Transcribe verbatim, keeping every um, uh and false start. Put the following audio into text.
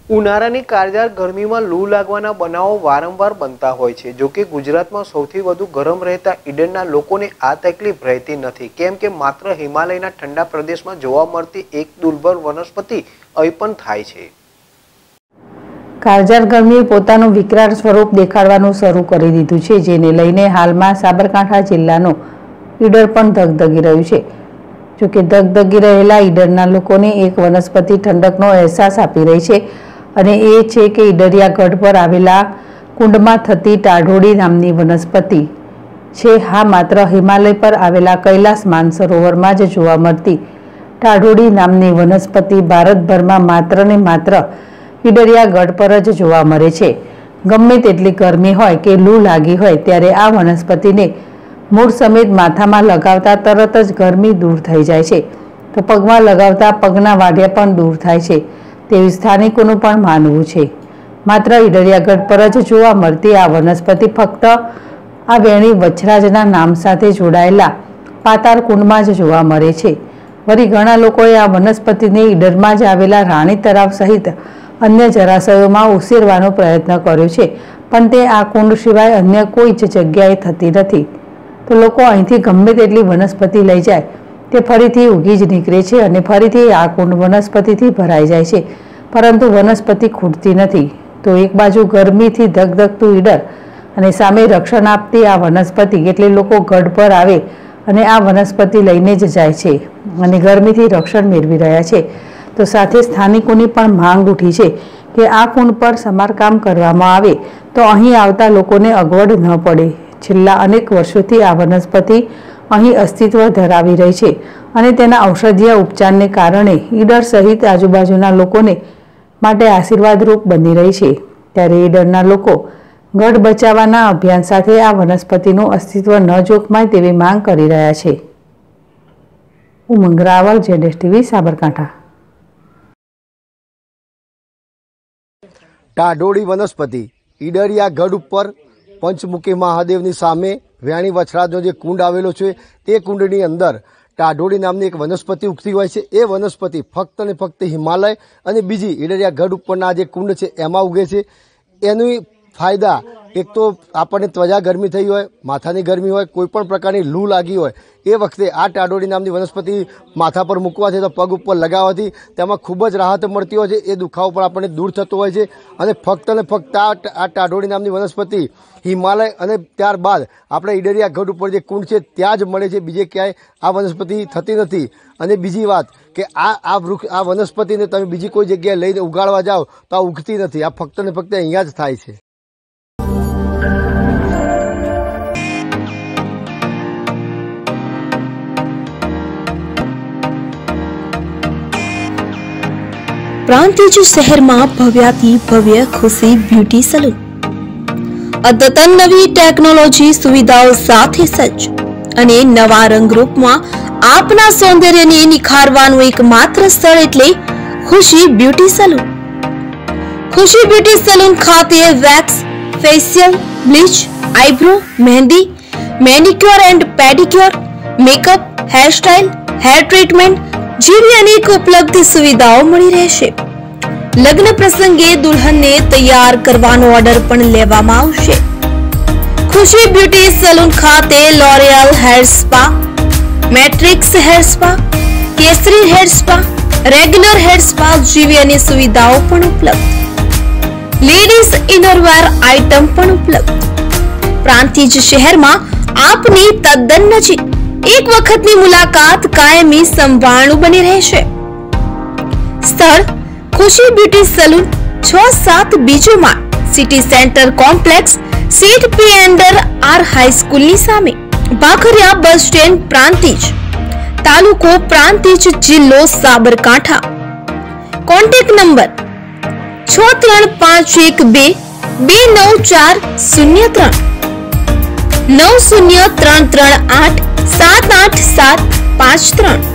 ઉનાળાની કાળઝાળ ગરમીમાં લૂ લાગવાના બનાવો વારંવાર બનતા હોય છે। જો કે ગુજરાતમાં સૌથી વધુ ગરમ રહેતા ઈડરના લોકોને આ તકલીફ રહેતી નથી, કેમ કે માત્ર હિમાલયના ઠંડા પ્રદેશમાં જોવા મળતી એક દુર્લભ વનસ્પતિ અહીં પણ થાય છે। કાળઝાળ ગરમીએ પોતાનું વિકરાળ સ્વરૂપ દેખાડવાનું શરૂ કરી દીધું છે, જેને લઈને હાલમાં સાબરકાંઠા જિલ્લાનો ઈડર પણ ધગધગી રહ્યું છે। જોકે ધગધગી રહેલા ઈડરના લોકોને એક વનસ્પતિ ઠંડકનો અહેસાસ આપી રહી છે, અને એ છે કે ઈડરિયા ગઢ પર આવેલા કુંડમાં થતી ટાઢોળી નામની વનસ્પતિ છે। હા, માત્ર હિમાલય પર આવેલા કૈલાસ માનસરોવરમાં જ જોવા મળતી ટાઢોળી નામની વનસ્પતિ ભારતભરમાં માત્ર ને માત્ર ઈડરિયા ગઢ પર જ જોવા મળે છે। ગમે તેટલી ગરમી હોય કે લૂ લાગી હોય, ત્યારે આ વનસ્પતિને મૂળ સમેત માથામાં લગાવતા તરત જ ગરમી દૂર થઈ જાય છે, તો પગમાં લગાવતા પગના વાઢિયા પણ દૂર થાય છે તેવી સ્થાનિકોનું પણ માનવું છે। માત્ર ઈડરિયાગઢ પર જ જોવા મળતી આ વનસ્પતિ ફક્ત આ વેણી વછરાજના નામ સાથે જોડાયેલા પાતાળ કુંડમાં જ જોવા મળે છે। વળી ઘણા લોકોએ આ વનસ્પતિને ઈડરમાં જ આવેલા રાણી તળાવ સહિત અન્ય જળાશયોમાં ઉછેરવાનો પ્રયત્ન કર્યો છે, પણ તે આ કુંડ સિવાય અન્ય કોઈ જ જગ્યાએ થતી નથી। તો લોકો અહીંથી ગમે તેટલી વનસ્પતિ લઈ જાય તે ફરીથી ઉગી જ નીકળે છે અને ફરીથી આ કુંડ વનસ્પતિથી ભરાઈ જાય છે, પરંતુ વનસ્પતિ ખૂટતી નથી। તો એક બાજુ ગરમીથી ધગધગતું ઈડર અને સામે રક્ષણ આપતી આ વનસ્પતિ, એટલે લોકો ગઢ પર આવે અને આ વનસ્પતિ લઈને જ જાય છે અને ગરમીથી રક્ષણ મેળવી રહ્યા છે। તો સાથે સ્થાનિકોની પણ માંગ ઉઠી છે કે આ કુંડ પર સમારકામ કરવામાં આવે તો અહીં આવતા લોકોને અગવડ ન પડે। છેલ્લા અનેક વર્ષોથી આ વનસ્પતિ અહીં અસ્તિત્વ ધરાવી રહી છે અને તેના ઔષધીય ઉપચારને કારણે ઈડર સહિત આજુબાજુના લોકોને માટે આશીર્વાદરૂપ બની રહી છે। ત્યારે ઈડરના લોકો ગઢ બચાવવાના અભિયાન સાથે આ વનસ્પતિનું અસ્તિત્વ ન જોખમાય તેવી માંગ કરી રહ્યા છે। ઉમંગ રાવલ, જેડેશ ટીવી, સાબરકાંઠા। ટાઢોળી વનસ્પતિ ઈડરિયા ગઢ ઉપર પંચમુખી મહાદેવની સામે વેણી વછરાજનો જે કુંડ આવેલો છે, એ કુંડની અંદર ટાઢોળી નામની એક વનસ્પતિ ઉગતી હોય છે। એ વનસ્પતિ ફક્ત ને ફક્ત હિમાલય અને બીજી ઈડરિયા ગઢ ઉપરના જે કુંડ છે એમાં ઉગે છે। એની ફાયદા એક તો આપણને ત્વચા ગરમી થઈ હોય, માથાની ગરમી હોય, કોઈ પણ પ્રકારની લૂ લાગી હોય, એ વખતે આ ટાઢોળી નામની વનસ્પતિ માથા પર મૂકવાથી તો પગ ઉપર લગાવવાથી તેમાં ખૂબ જ રાહત મળતી હોય છે। એ દુખાવો પણ આપણને દૂર થતો હોય છે અને ફક્ત ને ફક્ત આ ટાઢોળી નામની વનસ્પતિ હિમાલય અને ત્યારબાદ આપણે ઈડરિયા ગઢ ઉપર જે કુંડ છે ત્યાં જ મળે છે, બીજે ક્યાંય આ વનસ્પતિ થતી નથી। અને બીજી વાત કે આ આ વૃક્ષ આ વનસ્પતિને તમે બીજી કોઈ જગ્યાએ લઈને ઉગાડવા જાઓ તો આ ઉગતી નથી, આ ફક્ત ને ફક્ત અહીંયા જ થાય છે। પ્રાંતિજ શહેરમાં ભવ્યાથી ભવ્ય ખુશી બ્યુટી સલૂન અદ્યતન નવી ટેકનોલોજી સુવિધાઓ સાથે સજ્જ અને નવા રંગરૂપમાં આપના સૌંદર્યને નિખારવાનું એકમાત્ર સ્થળ એટલે Khushi beauty salon. Khushi beauty salon ખાતે wax, facial, bleach, eyebrow, mehndi, manicure and pedicure, makeup, hairstyle, hair treatment જેવી અનેક ઉપલબ્ધ સુવિધાઓ મળી રહેશે। લગ્ન પ્રસંગે દુલ્હનને તૈયાર કરવાનો ઓર્ડર પણ લેવામાં આવશે। ખુશી બ્યુટી સલૂન ખાતે L'Oreal hair spa, Matrix hair spa, કેસરી hair spa, regular hair spa જેવી અનેક સુવિધાઓ પણ ઉપલબ્ધ। લેડીઝ ઇનરવેર આઇટમ પણ ઉપલબ્ધ। પ્રાંતિજ શહેરમાં આપની તદ્દન નજીક એક વખતની મુલાકાત કાયમી સંભાળનું બની રહેશે। સ્થળ ખુશી બ્યુટી સલૂન, છ સાત બીજો માળ, સિટી સેન્ટર કોમ્પ્લેક્સ, સીટ પી એન્ડર આર હાઈસ્કૂલની સામે, ભાખરિયા બસ સ્ટેન્ડ, પ્રાંતિજ, તાલુકો પ્રાંતિજ, જિલ્લો સાબરકાંઠા। કોન્ટેક્ટ નંબર છ ત્રણ પાંચ એક બે બે નવ ચાર શૂન્ય ત્રણ નવ શૂન્ય ત્રણ ત્રણ આઠ સાત આઠ સાત પાંચ ત્રણ।